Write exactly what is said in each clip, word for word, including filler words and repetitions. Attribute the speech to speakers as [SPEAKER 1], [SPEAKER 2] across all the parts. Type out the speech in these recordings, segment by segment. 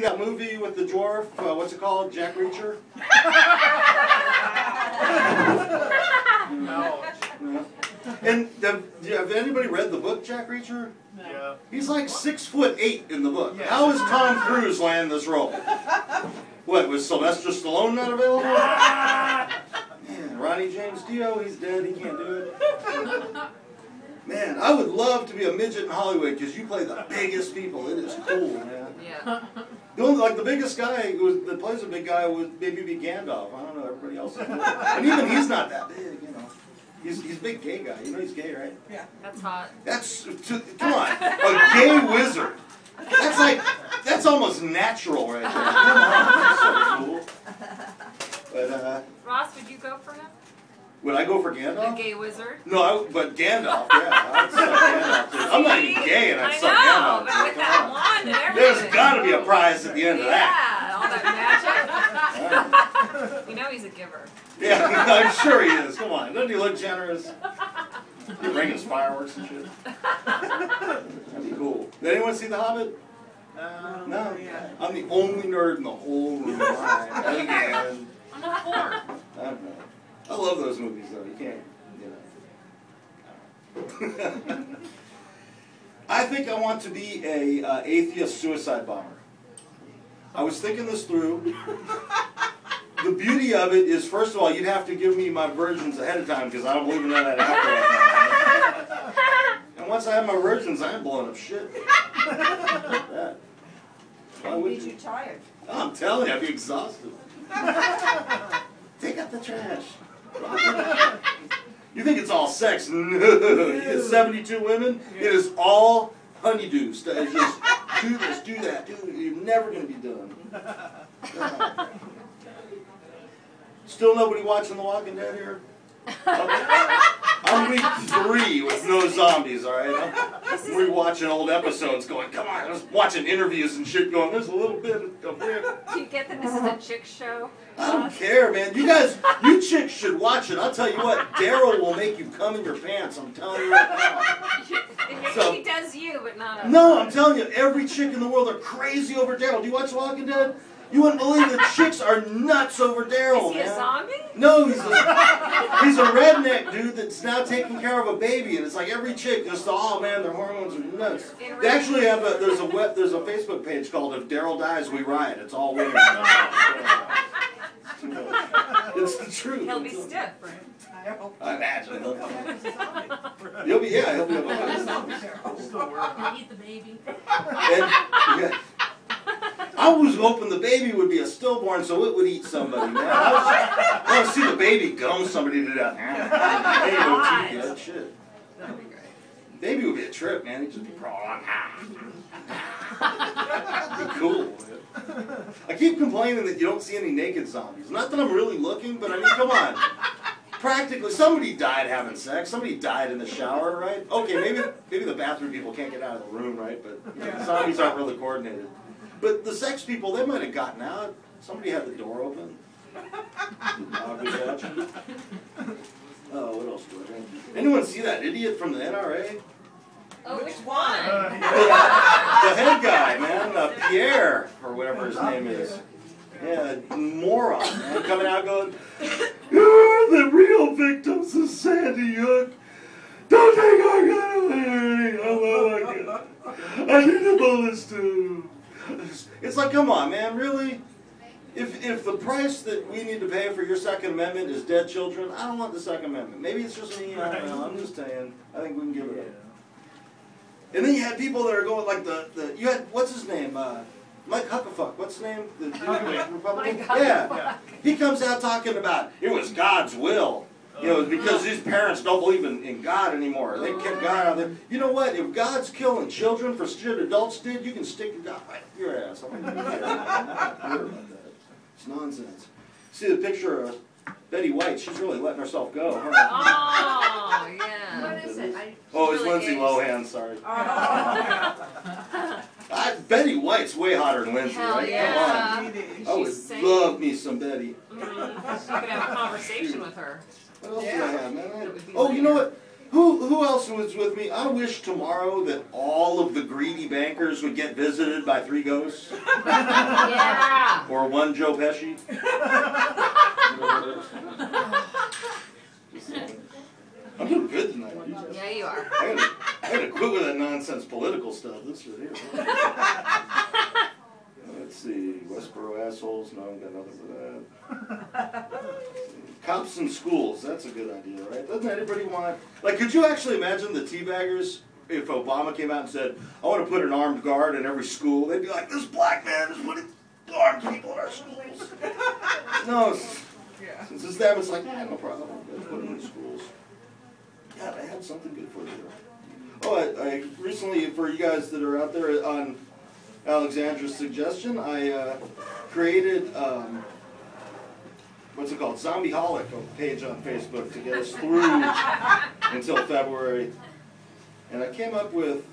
[SPEAKER 1] that movie with the dwarf? Uh, what's it called? Jack Reacher?
[SPEAKER 2] No.
[SPEAKER 1] No. And have, have anybody read the book, Jack Reacher?
[SPEAKER 2] Yeah.
[SPEAKER 1] He's like six foot eight in the book.
[SPEAKER 2] Yeah.
[SPEAKER 1] How is Tom Cruise land this role? What, was Sylvester Stallone not available? Man, Ronnie James Dio, he's dead, he can't do it. Man, I would love to be a midget in Hollywood because you play the biggest people. It is cool, man.
[SPEAKER 3] Yeah.
[SPEAKER 1] The only, like the biggest guy who was, that plays a big guy would maybe be Gandalf. I don't know, everybody else is big. And even he's not that big, you know. He's, he's a big gay guy. You know he's gay, right?
[SPEAKER 3] Yeah. That's hot.
[SPEAKER 1] That's, to, come on, a gay wizard. That's like, that's almost natural right there. Come on, that's so cool. But, uh...
[SPEAKER 3] Ross, would you go for him?
[SPEAKER 1] Would I go for Gandalf?
[SPEAKER 3] The gay wizard?
[SPEAKER 1] No, I, but Gandalf, yeah. I'd suck Gandalf too. I'm not even gay and I'd
[SPEAKER 3] I
[SPEAKER 1] suck
[SPEAKER 3] know,
[SPEAKER 1] Gandalf.
[SPEAKER 3] but with that wand and everything.
[SPEAKER 1] There's got to be a prize at the end of that.
[SPEAKER 3] Yeah, all that magic. You know he's a giver.
[SPEAKER 1] Yeah, I'm sure he is. Come on. Doesn't he look generous? He brings fireworks and shit. That'd be cool. Did anyone see The Hobbit?
[SPEAKER 2] No.
[SPEAKER 1] No. I'm the only nerd in the whole room. Again.
[SPEAKER 3] I'm not four.
[SPEAKER 1] I don't know. I love those movies, though. You can't, you know. I think I want to be a uh, atheist suicide bomber. I was thinking this through. The beauty of it is, first of all, you'd have to give me my versions ahead of time because I don't believe in that after. And once I have my versions, I ain't blowing up shit. That. Why would you?
[SPEAKER 4] tired.
[SPEAKER 1] Oh, I'm telling you, I'd be exhausted. Take out the trash. You think it's all sex? No. You get seventy-two women. It is all honeydews. It's just do this, do that, do it. You're never going to be done. Still nobody watching The Walking Dead here? I'm week three with no zombies, alright? I'm rewatching old episodes going, come on, I was watching interviews and shit going, there's a little bit of weird.
[SPEAKER 3] Do you get that this is a chick show?
[SPEAKER 1] I don't care, man. You guys, you chicks should watch it. I'll tell you what, Daryl will make you come in your pants. I'm telling you right now.
[SPEAKER 3] Maybe
[SPEAKER 1] So-
[SPEAKER 3] he does you, but not us.
[SPEAKER 1] No, I'm telling you, every chick in the world are crazy over Daryl. Do you watch The Walking Dead? You wouldn't believe the chicks are nuts over Daryl,
[SPEAKER 3] Is he
[SPEAKER 1] man.
[SPEAKER 3] a zombie?
[SPEAKER 1] No, he's a, he's a redneck dude that's now taking care of a baby, and it's like every chick just, oh man, their hormones are nuts. They actually have a, there's a web, there's a Facebook page called If Daryl Dies, We Riot. It's all women. It's the truth.
[SPEAKER 3] He'll be stiff, right?
[SPEAKER 1] I imagine. He'll, he'll be, yeah, he'll be able
[SPEAKER 2] Still
[SPEAKER 3] Eat the baby.
[SPEAKER 1] And, yeah. I was hoping the baby would be a stillborn so it would eat somebody, man. I, was, I want to see the baby gum somebody to death. Hey, no teeth yet. Shit.
[SPEAKER 3] That'd be great.
[SPEAKER 1] Baby would be a trip, man. He'd just be crawling. Be cool. I keep complaining that you don't see any naked zombies. Not that I'm really looking, but I mean, come on. Practically, somebody died having sex. Somebody died in the shower, right? Okay, maybe maybe the bathroom people can't get out of the room, right? But you know, zombies aren't really coordinated. But the sex people, they might have gotten out. Somebody had the door open. Dog was watching. Oh, what else do I think? Anyone see that idiot from the N R A?
[SPEAKER 3] Oh, which one?
[SPEAKER 2] Uh,
[SPEAKER 1] The head guy, man, uh, Pierre, or whatever his name is. Yeah, moron, man, coming out going, you're the real victims of Sandy Hook. Don't take our gun away. Oh my God. I need the bullets too. It's like, come on, man, really? If if the price that we need to pay for your Second Amendment is dead children, I don't want the Second Amendment. Maybe it's just me, I don't know, I'm just saying, I think we can give it up. And then you had people that are going like the, the you had, what's his name, uh, Mike Huckafuck, what's his name? The, the Republican?
[SPEAKER 3] Mike
[SPEAKER 1] Yeah.
[SPEAKER 3] Huckafuck.
[SPEAKER 1] He comes out talking about, it was God's will. You know, because these parents don't believe in, in God anymore. They kept God out there. You know what? If God's killing children for shit adults did, you can stick your God right up your ass. I don't care about that. It's nonsense. See the picture of Betty White? She's really letting herself go. Huh?
[SPEAKER 3] Oh, yeah.
[SPEAKER 4] What is it? I,
[SPEAKER 1] Oh, it's
[SPEAKER 3] really
[SPEAKER 1] Lindsay
[SPEAKER 3] aged.
[SPEAKER 1] Lohan, sorry.
[SPEAKER 4] oh,
[SPEAKER 1] I, Betty White's way hotter than Lindsay,
[SPEAKER 3] Hell
[SPEAKER 1] right?
[SPEAKER 3] yeah.
[SPEAKER 1] Come on.
[SPEAKER 3] She's
[SPEAKER 1] I would
[SPEAKER 3] sane.
[SPEAKER 1] love me some Betty.
[SPEAKER 3] Mm, you could have a conversation with her.
[SPEAKER 1] What else do I have, man? I-
[SPEAKER 3] It would be
[SPEAKER 1] oh, you know
[SPEAKER 3] later.
[SPEAKER 1] what? Who who else was with me? I wish tomorrow that all of the greedy bankers would get visited by three ghosts.
[SPEAKER 3] Yeah.
[SPEAKER 1] Or one Joe Pesci. I'm doing good tonight.
[SPEAKER 3] Yeah, you are.
[SPEAKER 1] I gotta, I gotta quit with that nonsense political stuff. This shit here. Let's see. Westboro assholes. No, I've got nothing for that. Cops in schools. That's a good idea, right? Doesn't anybody want... Like, could you actually imagine the teabaggers if Obama came out and said, I want to put an armed guard in every school? They'd be like, this black man is putting armed people in our schools. No, since it's them, it's like, yeah, no problem. Let's put them in schools. God, I had something good for you there. Oh, I, I recently, for you guys that are out there, on Alexandra's suggestion, I uh, created... Um, what's it called? Zombieholic page on Facebook to get us through until February. And I came up with,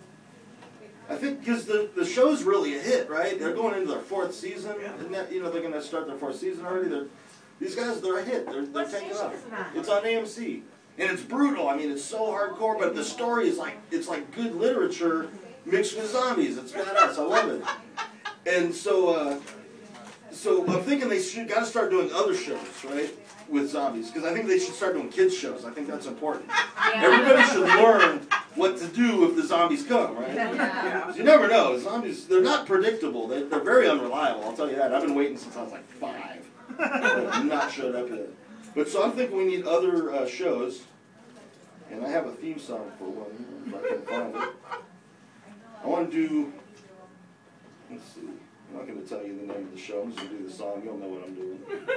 [SPEAKER 1] I think, because the, the show's really a hit, right? They're going into their fourth season. Isn't that, you know, they're going to start their fourth season already. They're, these guys, they're a hit. They're, they're taking off. It's on A M C. And it's brutal. I mean, it's so hardcore, but the story is like, it's like good literature mixed with zombies. It's badass. I love it. And so, uh, So I'm thinking they should got to start doing other shows, right, with zombies, because I think they should start doing kids shows. I think that's important.
[SPEAKER 3] Yeah.
[SPEAKER 1] Everybody should learn what to do if the zombies come, right?
[SPEAKER 3] Yeah.
[SPEAKER 1] You never know. Zombies, they're not predictable. They, they're very unreliable. I'll tell you that. I've been waiting since I was like five. I've not showed up yet. But so I'm thinking we need other uh, shows, and I have a theme song for one if I can find it. I want to do. Let's see. I'm not going to tell you the name of the show. I'm just going to do the song. You'll know what I'm doing.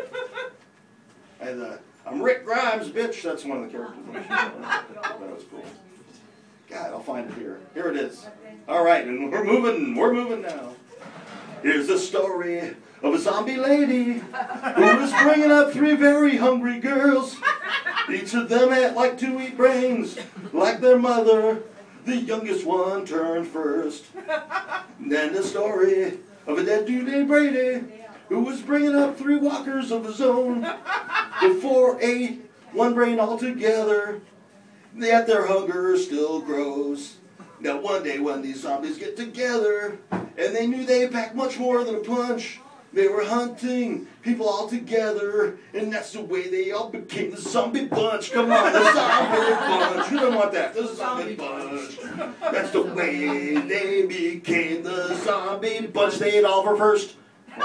[SPEAKER 1] And uh, I'm Rick Grimes, bitch. That's one of the characters. That was cool. God, I'll find it here. Here it is. All right, and we're moving. We're moving now. Here's the story of a zombie lady who was bringing up three very hungry girls. Each of them had like to eat brains, like their mother. The youngest one turned first. And then the story of a dead dude named Brady, who was bringing up three walkers of his own. Before ate one brain altogether, yet their hunger still grows. Now one day when these zombies get together, and they knew they packed much more than a punch, they were hunting people all together, and that's the way they all became the zombie bunch. Come on, the zombie bunch. You don't want that. The zombie bunch. That's the way they became the zombie bunch. They ate Oliver first.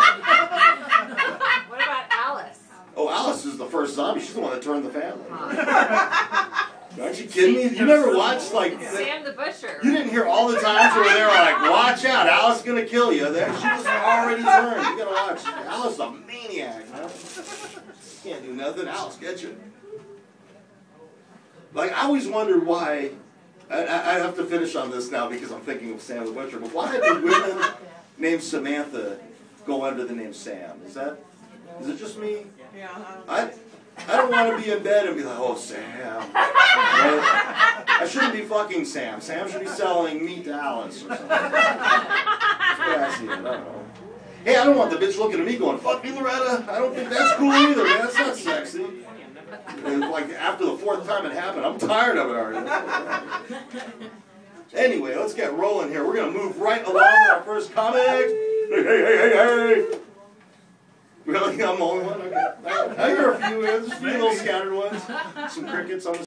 [SPEAKER 3] What about Alice?
[SPEAKER 1] Oh, Alice is the first zombie. She's the one that turned the family. Aren't you kidding me? You never watched, like...
[SPEAKER 3] Sam the Butcher.
[SPEAKER 1] You didn't hear all the times where they were like, watch out, Alice is going to kill you. There, she was already turned. You got to watch. Alice is a maniac, man. Can't do nothing. Alice gets you. Like, I always wondered why... I, I have to finish on this now because I'm thinking of Sam the Butcher. But why did women named Samantha go under the name Sam? Is that... Is it just me?
[SPEAKER 4] Yeah.
[SPEAKER 1] I... I don't want to be in bed and be like, oh, Sam. Right? I shouldn't be fucking Sam. Sam should be selling meat to Alice or something. That's what I see it. I don't know. Hey, I don't want the bitch looking at me going, fuck me, Loretta. I don't think that's cool either, man. That's not sexy. And like, after the fourth time it happened, I'm tired of it already. Anyway, let's get rolling here. We're going to move right along with our first comic. Hey, hey, hey, hey, hey. Really? I'm the only one? Okay. I hear a few, just a few little scattered ones. Some crickets on the